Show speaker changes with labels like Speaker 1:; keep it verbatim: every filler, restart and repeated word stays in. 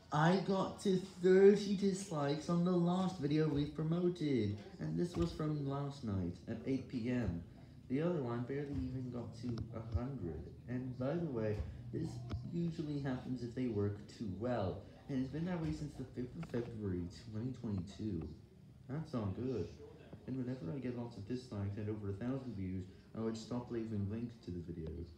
Speaker 1: I got to thirty dislikes on the last video we promoted, and this was from last night at eight p m. The other one barely even got to one hundred, and by the way, this usually happens if they work too well, and it's been that way since the fifth of February twenty twenty-two. That's not good, and whenever I get lots of dislikes and over a thousand views, I would stop leaving links to the videos.